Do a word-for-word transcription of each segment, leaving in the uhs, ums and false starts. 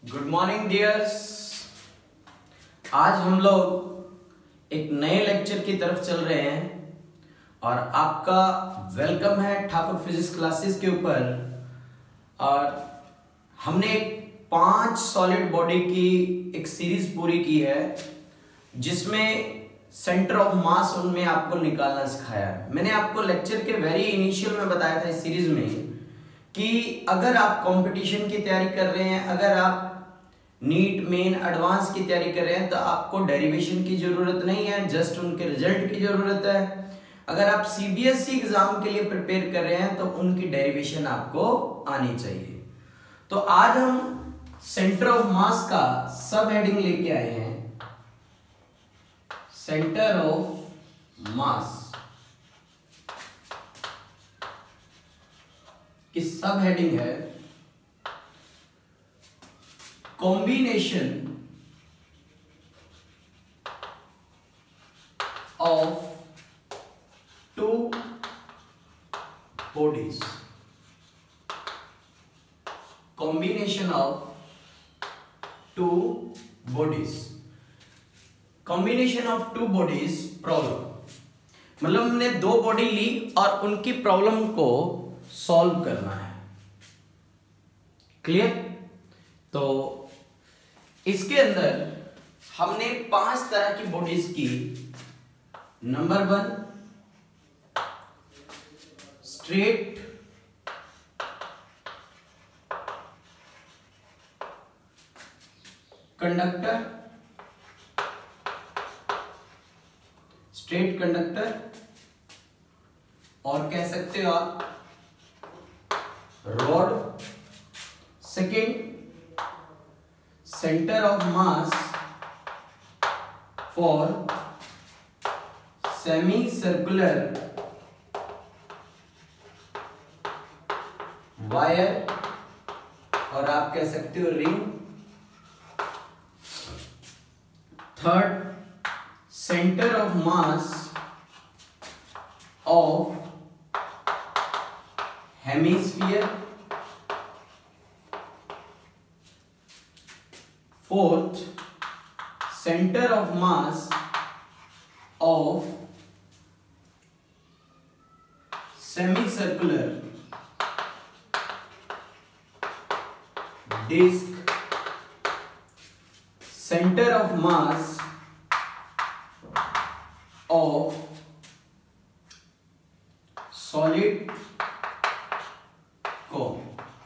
Good morning dears. आज हम लोग एक नए लेक्चर की तरफ चल रहे हैं और आपका वेलकम है ठाकुर फिजिक्स क्लासेस के ऊपर। और हमने एक पांच सॉलिड बॉडी की एक सीरीज पूरी की है जिसमें सेंटर ऑफ मास उनमें आपको निकालना सिखाया है। मैंने आपको लेक्चर के वेरी इनिशियल में बताया था इस सीरीज में कि अगर आप कंपटीशन की तैयारी कर रहे हैं, अगर आप नीट मेन एडवांस की तैयारी कर रहे हैं तो आपको डेरिवेशन की जरूरत नहीं है, जस्ट उनके रिजल्ट की जरूरत है। अगर आप सीबीएसई एग्जाम के लिए प्रिपेयर कर रहे हैं तो उनकी डेरिवेशन आपको आनी चाहिए। तो आज हम सेंटर ऑफ मास का सब हेडिंग लेके आए हैं, सेंटर ऑफ मास की सब हेडिंग है combination of two bodies. Combination of two bodies combination of two bodies problem मतलब हमने दो बॉडी ली और उनकी प्रॉब्लम को सॉल्व करना है। क्लियर? तो इसके अंदर हमने पांच तरह की बॉडीज की। Number one, straight conductor, straight conductor, और कह सकते हो आप rod. Second, centre of mass for semi circular wire, और आप कह सकते हो ring. Third, centre of mass of hemisphere. Fourth, centre of mass of semicircular disc. Centre of mass of solid cone.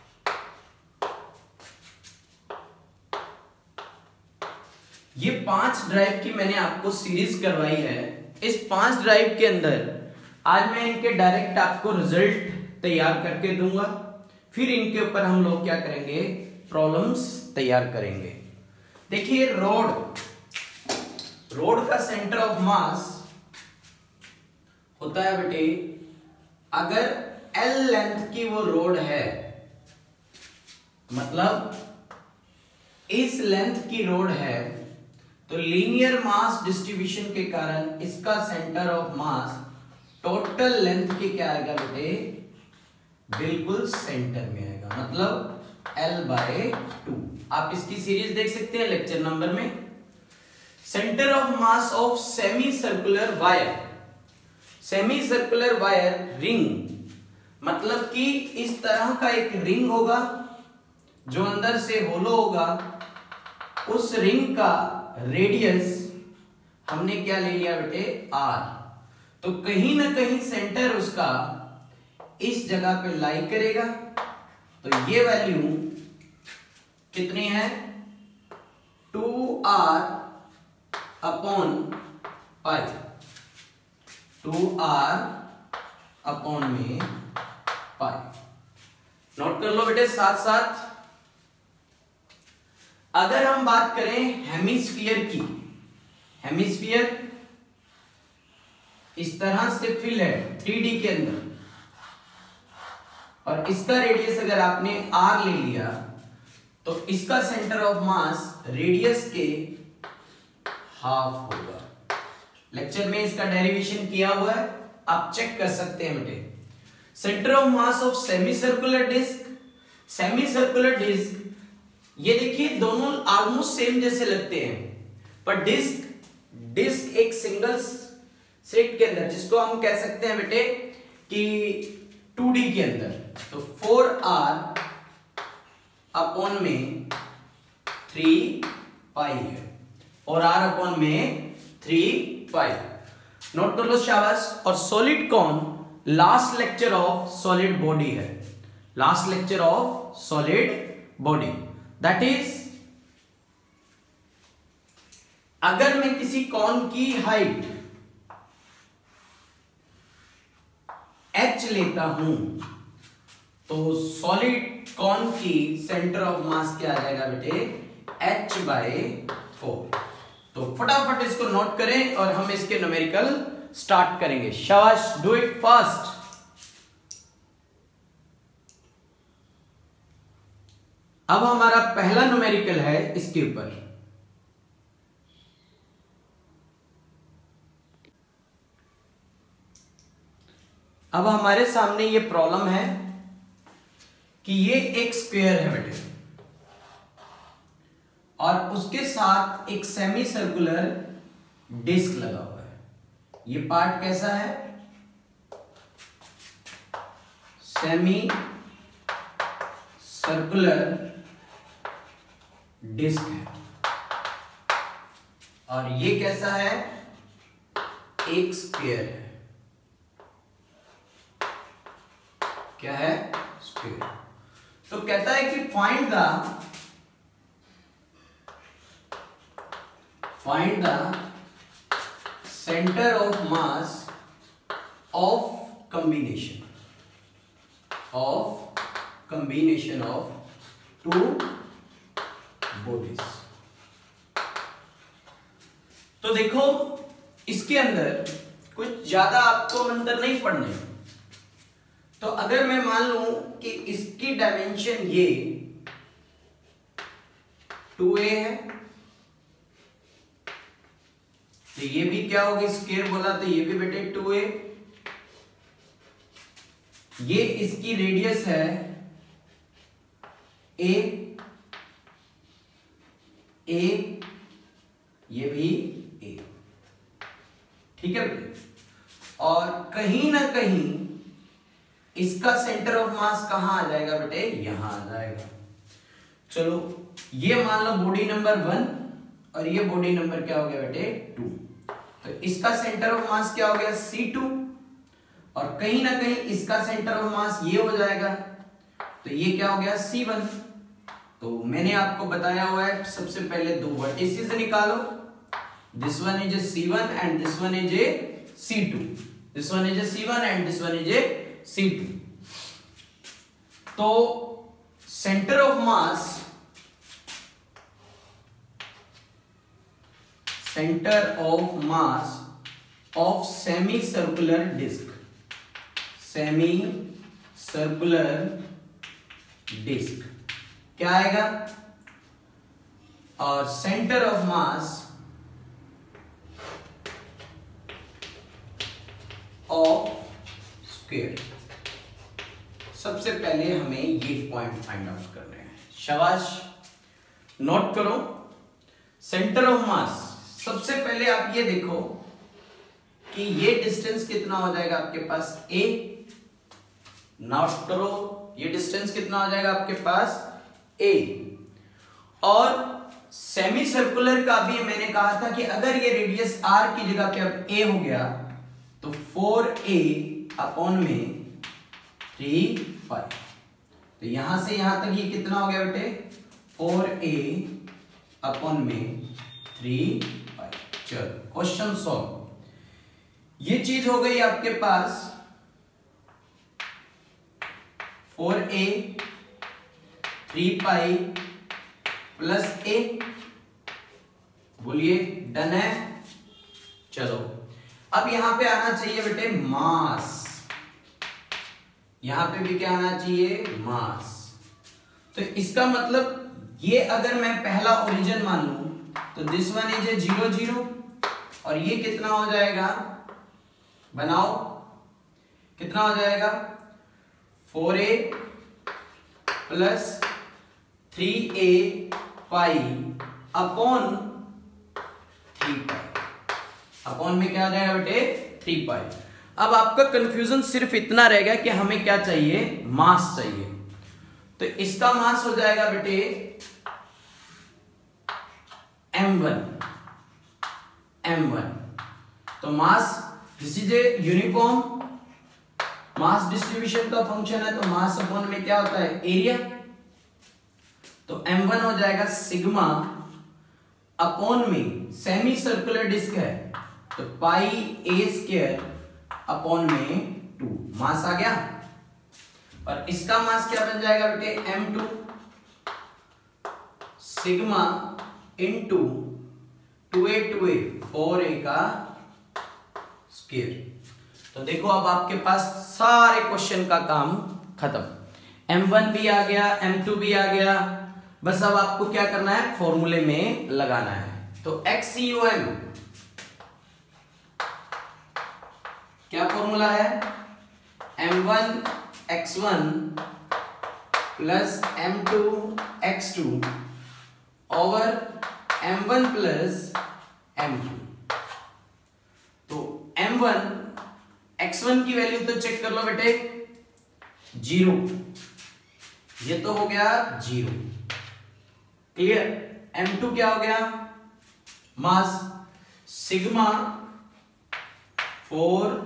ये पांच ड्राइव की मैंने आपको सीरीज करवाई है। इस पांच ड्राइव के अंदर आज मैं इनके डायरेक्ट आपको रिजल्ट तैयार करके दूंगा, फिर इनके ऊपर हम लोग क्या करेंगे, प्रॉब्लम्स तैयार करेंगे। देखिए, रोड रोड का सेंटर ऑफ मास होता है बेटे, अगर L लेंथ की वो रोड है, मतलब इस लेंथ की रोड है, तो लीनियर मास डिस्ट्रीब्यूशन के कारण इसका centre of mass total length के क्या आएगा बेटे, बिल्कुल सेंटर में आएगा, मतलब L बाय टू। आप इसकी सीरीज देख सकते हैं लेक्चर नंबर में। Centre of mass of semi circular wire, semi circular wire ring, मतलब कि इस तरह का एक रिंग होगा जो अंदर से होलो होगा। उस रिंग का रेडियस हमने क्या ले लिया बेटे, R। तो कहीं ना कहीं सेंटर उसका इस जगह पे लाई करेगा। तो ये वैल्यू कितनी है, two r upon pi, two r upon में पाई। नोट कर लो बेटे साथ साथ। अगर हम बात करें हेमिस्फीयर की, हेमिस्फीयर इस तरह से फिल है थ्री डी के अंदर, और इसका रेडियस अगर आपने R ले लिया तो इसका सेंटर ऑफ मास रेडियस के हाफ होगा। लेक्चर में इसका डेरिवेशन किया हुआ है, आप चेक कर सकते हैं बेटे। Centre of mass of semi circular disc, semi circular disc ये देखिए दोनों ऑलमोस्ट सेम जैसे लगते हैं, पर डिस्क डिस्क एक सिंगल सेट के अंदर, जिसको हम कह सकते हैं बेटे कि टू डी के अंदर, तो फोर आर अपॉन में थ्री पाई है, और आर अपॉन में थ्री पाई। नोट कर लो शाबाश। और सॉलिड कौन, last lecture of solid body है, last lecture of solid body, that is अगर मैं किसी कौन की हाइट h लेता हूं तो सॉलिड कौन की सेंटर ऑफ मास क्या आ जाएगा बेटे, h बाय फोर। तो फटाफट इसको नोट करें और हम इसके न्यूमेरिकल स्टार्ट करेंगे। शाबाश, डू इट फास्ट। अब हमारा पहला न्यूमेरिकल है इसके ऊपर। अब हमारे सामने ये प्रॉब्लम है कि ये एक स्क्वायर है बेटे, और उसके साथ एक सेमी सर्कुलर डिस्क लगा हुआ है। ये पार्ट कैसा है, सेमी सर्कुलर डिस्क है, और ये कैसा है, एक स्क्वायर है। क्या है, स्क्वायर। तो कहता है कि find the find the centre of mass of combination of combination of two bodies. तो देखो इसके अंदर कुछ ज्यादा आपको मंत्र नहीं पढ़ने। तो अगर मैं मान लूं कि इसकी डायमेंशन ये टू ए है, तो ये भी क्या होगी, स्क्वायर बोला तो ये भी बेटे टू ए। ये इसकी रेडियस है ए, ए ये भी ए, ठीक है बेटे। और कहीं ना कहीं इसका सेंटर ऑफ मास कहां आ जाएगा बेटे, यहां आ जाएगा। चलो ये मान लो बॉडी नंबर वन और ये बॉडी नंबर क्या हो गया बेटे, टू। तो इसका सेंटर ऑफ मास क्या हो गया, सी टू, और कहीं ना कहीं इसका सेंटर ऑफ मास ये हो जाएगा, तो ये क्या हो गया, सी वन। तो मैंने आपको बताया हुआ है सबसे पहले दो वर्टिसेस निकालो, this one is a C one and this one is a C two, this one is a C one and this one is a C two. तो centre of mass centre of mass of semi circular disc, semi circular disc क्या आएगा, और centre of mass of square. सबसे पहले हमें ये point find out करने हैं। शाबाश, नोट करो सेंटर ऑफ मास। सबसे पहले आप ये देखो कि ये डिस्टेंस कितना हो जाएगा आपके पास, ए। नोट करो ये डिस्टेंस कितना हो जाएगा आपके पास, ए। और सेमी सर्कुलर का भी मैंने कहा था कि अगर ये रेडियस आर की जगह पे अब ए हो गया तो फोर ए अपॉन में थ्री पाई। तो यहां से यहां तक ये कितना हो गया बेटे, फोर ए अपॉन में थ्री पाई। चलो क्वेश्चन सॉल्व। ये चीज हो गई आपके पास four a three pi plus a. बोलिए डन है। चलो अब यहां पे आना चाहिए बेटे मास, यहां पे भी क्या आना चाहिए, मास। तो इसका मतलब ये अगर मैं पहला ओरिजिन मान लूं तो this one is a zero zero, और ये कितना हो जाएगा, बनाओ कितना हो जाएगा, four a plus three a pi upon three pi, upon में क्या आ जाएगा बेटे थ्री पाई। अब आपका कंफ्यूजन सिर्फ इतना रहेगा कि हमें क्या चाहिए, मास चाहिए। तो इसका मास हो जाएगा बेटे एम वन, एम वन। तो mass, this is a uniform mass distribution का फंक्शन है, तो मास अपॉन में क्या होता है, एरिया। तो एम वन हो जाएगा सिग्मा अपॉन में सेमी सर्कुलर डिस्क है तो पाई ए स्क्वायर अपॉन में टू, मास आ गया। और इसका मास क्या बन जाएगा बेटे m two sigma into two a two a four a का स्क्वायर। तो देखो अब आपके पास सारे क्वेश्चन का काम खत्म, एम वन भी आ गया, एम टू भी आ गया, बस अब आपको क्या करना है, फॉर्मूले में लगाना है। तो एक्स सी ओ एम क्या फॉर्मूला है, m one x one plus m two x two over m one plus m two. तो एम वन एक्स वन की वैल्यू तो चेक कर लो बेटे, जीरो, ये तो हो गया जीरो, क्लियर। एम टू क्या हो गया, mass sigma four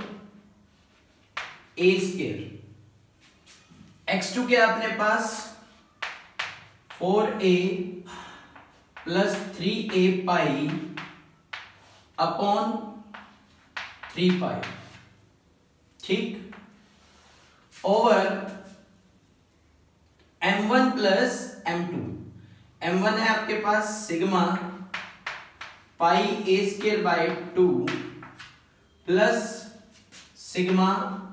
a square, x two क्या अपने पास four a plus three a pi upon three pi, ठीक, over m one plus m two. M one है आपके पास sigma pi a square by two plus sigma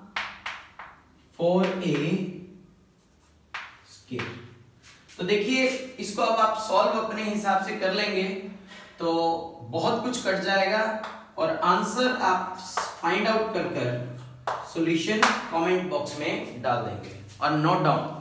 four a square. तो देखिए इसको अब आप सॉल्व अपने हिसाब से कर लेंगे तो बहुत कुछ कट जाएगा और आंसर आप फाइंड आउट कर कर सॉल्यूशन कमेंट बॉक्स में डाल देंगे। और नोट डाउन,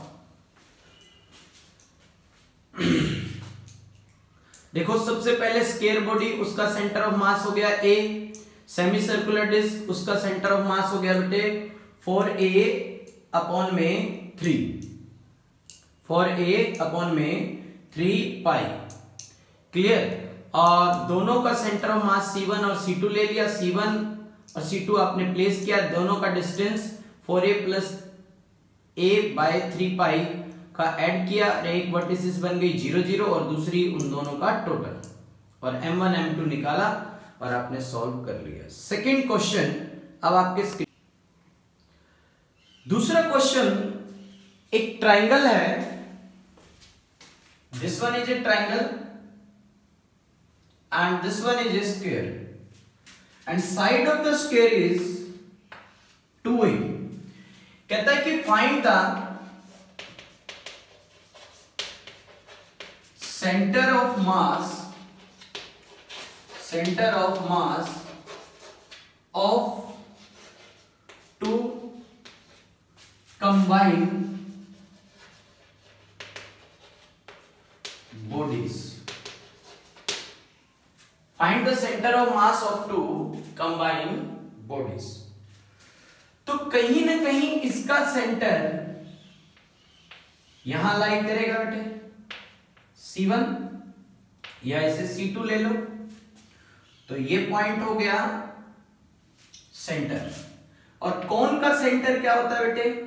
देखो सबसे पहले स्केयर बॉडी, उसका सेंटर ऑफ मास हो गया ए, सेमी सर्कुलर डिस्क, उसका सेंटर ऑफ मास हो गया बेटे फोर ए अपॉन में थ्री, फोर ए अपॉन में थ्री पाई, क्लियर। और दोनों का centre of mass C one और सी टू ले लिया, सी वन और सी टू आपने प्लेस किया, दोनों का distance four a plus a by three pi का ऐड किया, एक वर्टिसेस बन गई जीरो जीरो और दूसरी उन दोनों का टोटल, और एम वन एम टू निकाला और आपने सॉल्व कर लिया। सेकंड क्वेश्चन अब आपके स्क्रीन, दूसरा क्वेश्चन, एक ट्राइंगल है, this one is a triangle and this one is a square and side of the square is two a. कहता है कि find the centre of mass, centre of mass of two combined bodies. Find the center of mass of two combined bodies. तो कहीं ना कहीं इसका centre यहां लाई करेगा बेटे सी वन, या इसे सी टू ले लो, तो ये पॉइंट हो गया सेंटर। और कौन का सेंटर क्या होता है बेटे,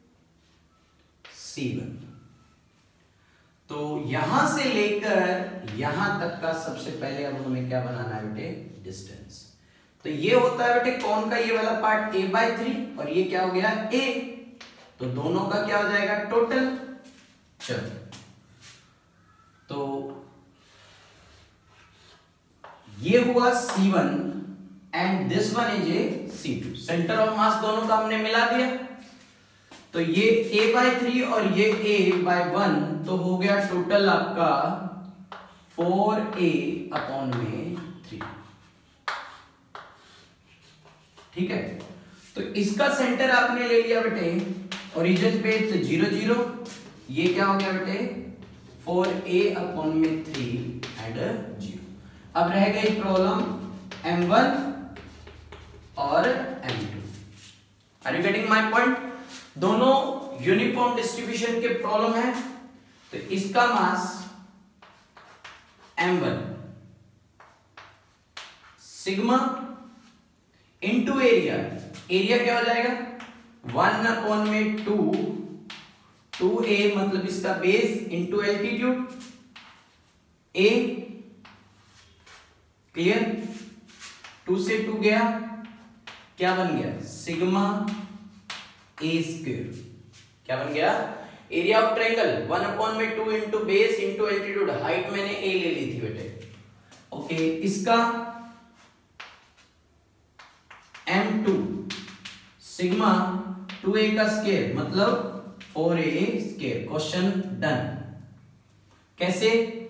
सी वन। तो यहां से लेकर यहां तक का सबसे पहले अब हमें क्या बनाना है बेटे, डिस्टेंस। तो ये होता है बेटे कौन का, ये वाला पार्ट ए बाय थ्री, और ये क्या हो गया ए, तो दोनों का क्या हो जाएगा टोटल। चलो तो ये हुआ C one and this one is a C two, centre of mass दोनों का हमने मिला दिया। तो ये a बाय थ्री और ये a बाय वन, तो हो गया टोटल आपका फोर ए अपॉन में थ्री, ठीक है। तो इसका सेंटर आपने ले लिया बेटे ओरिजिन पे, तो जीरो जीरो, ये क्या हो गया बेटे फोर ए अपॉन में थ्री एंड जीरो। अब रह गई प्रॉब्लम एम वन और m two. Are you getting my point? दोनों यूनिफॉर्म डिस्ट्रीब्यूशन के प्रॉब्लम है। तो इसका mass m one sigma into area, area क्या हो जाएगा वन अपॉन में टू, टू ए मतलब इसका base into altitude a. Clear? Two से टू गया, क्या बन गया सिग्मा ए स्क्वायर। क्या बन गया? Area of triangle one upon में two into base into altitude, height मैंने ए ले ली थी बेटे। ओके, इसका m two sigma two a का स्क्वायर मतलब four a square. Question done. कैसे?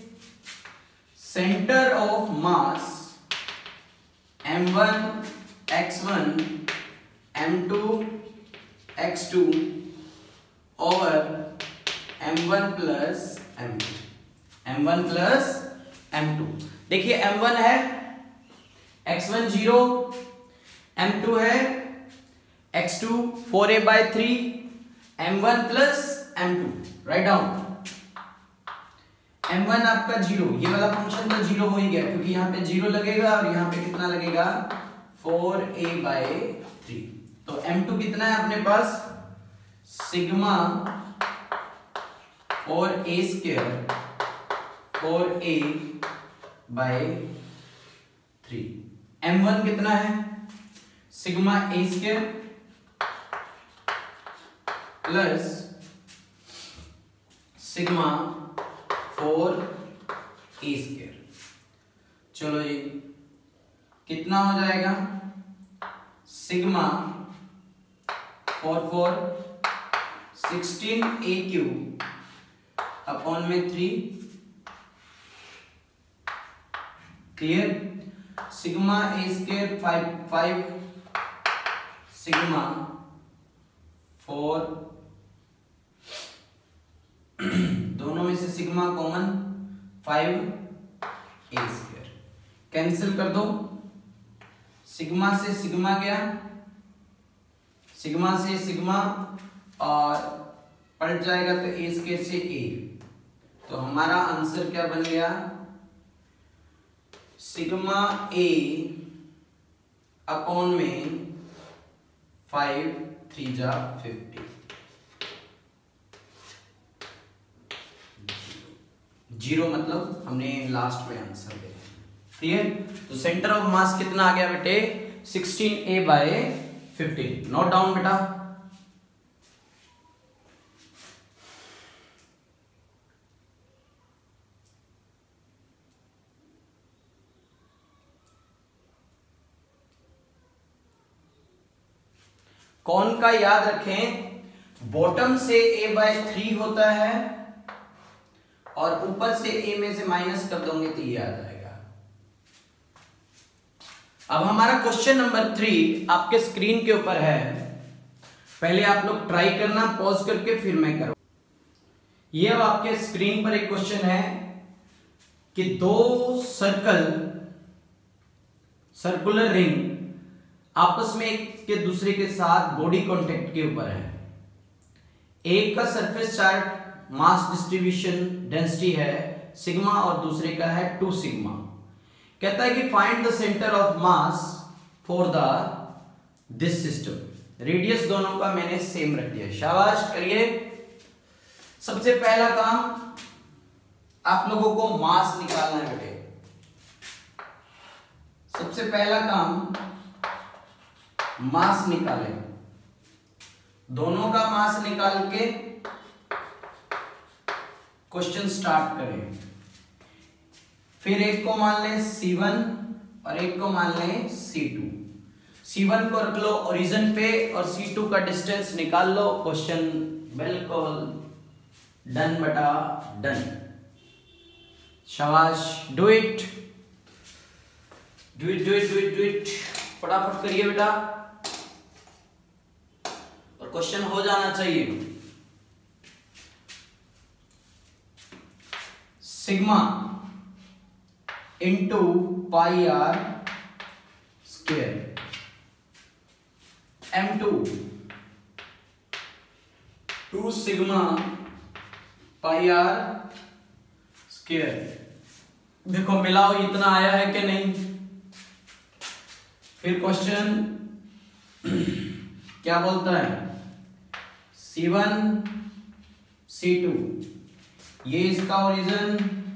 Centre of mass m one x one m two x two और m one plus m two, m one plus m two. देखिए m one है x one zero, m two है x two four a by three, m one plus m two. Right down. M one आपका zero, ये वाला function तो zero हो ही गया क्योंकि यहाँ पे जीरो लगेगा और यहाँ पे कितना लगेगा फोर ए बाय थ्री। तो एम टू कितना है अपने पास sigma four a square four a by three. M one कितना है sigma a square plus sigma four a square. चलो जी कितना हो जाएगा sigma four four sixteen a cube upon में three. Clear? Sigma a square five five sigma four, दोनों में से sigma common five a square cancel कर दो। सिग्मा से सिग्मा गया, सिग्मा से सिग्मा और पलट जाएगा तो ए स्क्वायर से ए। तो हमारा आंसर क्या बन गया सिग्मा ए अपॉन में फाइव थ्री जा फिफ्टी। जीरो मतलब हमने लास्ट में आंसर दिया। क्लियर? तो सेंटर ऑफ मास कितना आ गया बेटे sixteen a by fifteen. Note down बेटा। कौन का याद रखें बॉटम से ए बाय थ्री होता है और ऊपर से ए में से माइनस कर दोगे तो ये आ जाएगा। अब हमारा क्वेश्चन नंबर थ्री आपके स्क्रीन के ऊपर है। पहले आप लोग ट्राई करना पॉज करके फिर मैं करूं। ये अब आपके स्क्रीन पर एक क्वेश्चन है कि दो सर्कल सर्कुलर रिंग आपस में एक के दूसरे के साथ बॉडी कांटेक्ट के ऊपर है। एक का surface charge mass distribution density है सिग्मा और दूसरे का है टू सिग्मा। कहता है कि find the centre of mass for the this system. Radius दोनों का मैंने सेम रख दिया। शाबाश करिए। सबसे पहला काम आप लोगों को मास निकालना है बेटे। सबसे पहला काम मास निकालें। दोनों का मास निकाल के क्वेश्चन स्टार्ट करें। फिर एक को मान लें सी वन और एक को मान लें सी टू। सी वन को रख लो ओरिजिन पे और सी टू का डिस्टेंस निकाल लो। क्वेश्चन बिल्कुल डन बेटा डन। शाबाश। Do it do it do it do it do it फटाफट करिए बेटा और क्वेश्चन हो जाना चाहिए। Sigma into pi r square, m two two sigma pi r square. देखो मिलाओ इतना आया है कि नहीं। फिर क्वेश्चन क्या बोलता है, सी वन सी टू, ये इसका ओरिजिन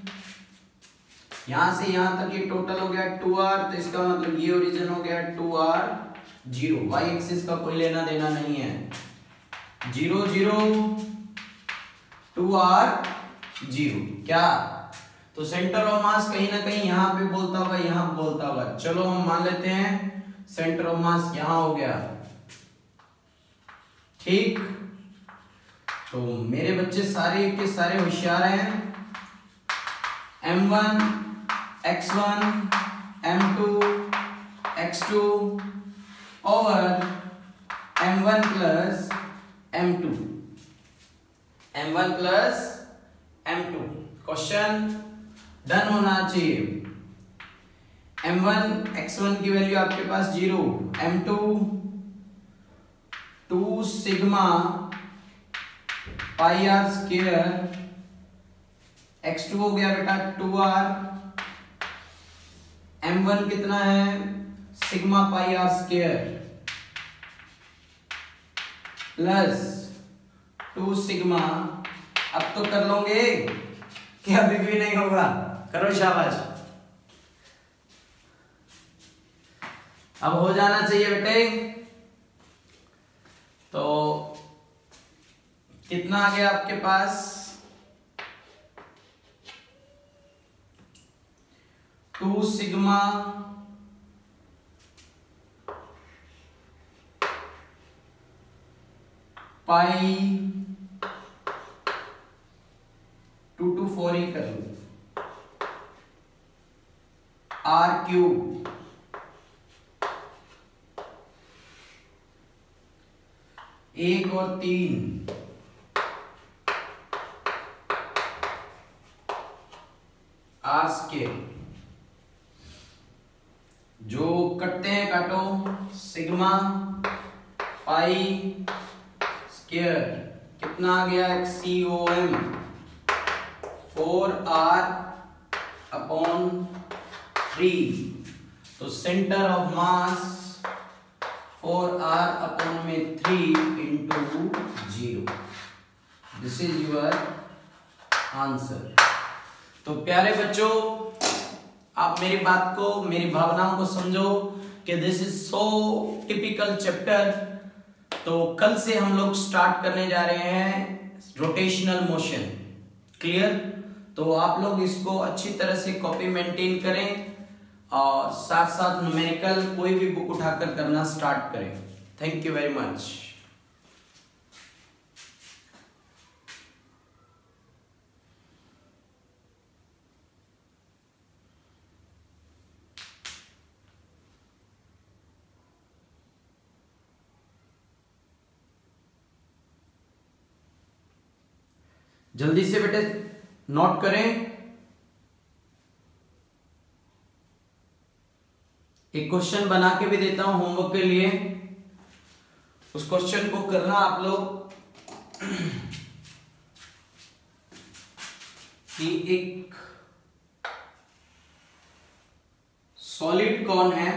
यहां से यहां तक ये टोटल हो गया टू आर, तो इसका मतलब ये ओरिजिन हो गया two r zero. Y axis का कोई लेना देना नहीं है, zero zero two r zero. क्या तो सेंटर ऑफ मास कहीं ना कहीं यहां पे बोलता होगा, यहां बोलता होगा। चलो हम मान लेते हैं सेंटर ऑफ मास यहां हो गया, ठीक। तो मेरे बच्चे सारे के सारे होशियार हैं। M one x one m two x two over m one plus m two, m one plus m two. Question done होना चाहिए। एम वन एक्स वन की वैल्यू आपके पास zero, m two two sigma pi r square, x two हो गया बेटा two r, m one कितना है sigma pi r square plus two sigma. अब तो कर लोगे कि अभी भी नहीं होगा? करो शाबाश, अब हो जाना चाहिए बेटे। तो कितना आ गया आपके पास, two sigma pi, two two four ही कर लो, आर क्यूब एक और तीन, आर स्क्वायर। जो कटते हैं काटो, सिग्मा पाई स्क्वायर कितना आ गया, C O M four r upon three. तो centre of mass four r upon में three into zero, this is your answer. तो प्यारे बच्चों, आप मेरी बात को, मेरी भावनाओं को समझो कि this is so typical chapter. तो कल से हम लोग स्टार्ट करने जा रहे हैं रोटेशनल मोशन, क्लियर? तो आप लोग इसको अच्छी तरह से कॉपी मेंटेन करें और साथ साथ न्यूमेरिकल कोई भी बुक उठाकर करना स्टार्ट करें। Thank you very much. जल्दी से बेटे नोट करें। एक क्वेश्चन बना के भी देता हूं होमवर्क के लिए, उस क्वेश्चन को करना आप लोग कि एक सॉलिड कॉन है,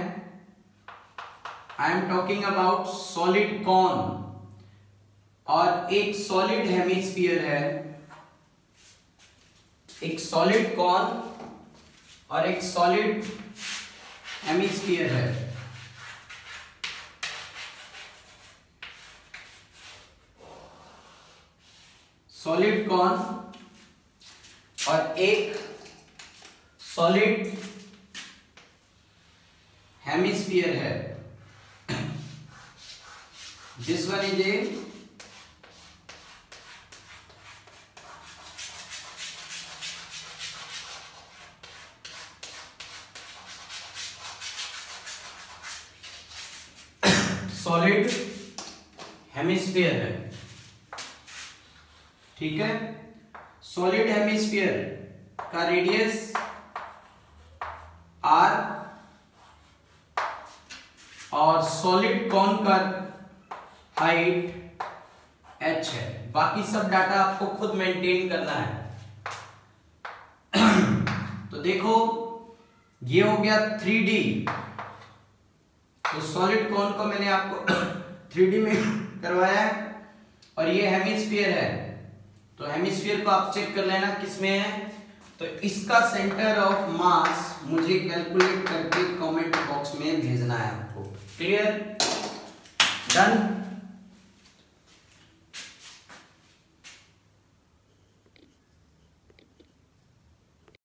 I am talking about solid cone, और एक सॉलिड हेमिस्फीयर है, एक सॉलिड कॉन और एक सॉलिड हेमिस्फीयर है। सॉलिड कॉन और एक सॉलिड हेमिस्फीयर है। This one is a solid hemisphere है, ठीक है। सॉलिड हेमिस्फीयर का रेडियस आर और सॉलिड कॉन का हाइट एच है। बाकी सब डाटा आपको खुद मेंटेन करना है। तो देखो ये हो गया थ्री डी। तो सॉलिड कॉन को मैंने आपको थ्री डी में करवाया है और ये हेमिस्फीयर है। तो हेमिस्फीयर को आप चेक कर लेना किसमें है। तो इसका सेंटर ऑफ मास मुझे कैलकुलेट करके कमेंट बॉक्स में भेजना है आपको। क्लियर? डन।